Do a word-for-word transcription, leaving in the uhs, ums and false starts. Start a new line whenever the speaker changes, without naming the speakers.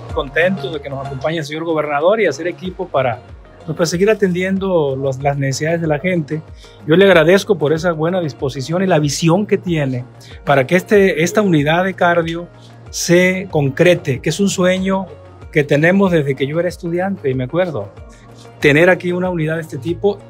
contentos de que nos acompañe el señor gobernador y hacer equipo para, pues, para seguir atendiendo los, las necesidades de la gente. Yo le agradezco por esa buena disposición y la visión que tiene para que este, esta unidad de cardio se concrete, que es un sueño que tenemos desde que yo era estudiante, y me acuerdo, tener aquí una unidad de este tipo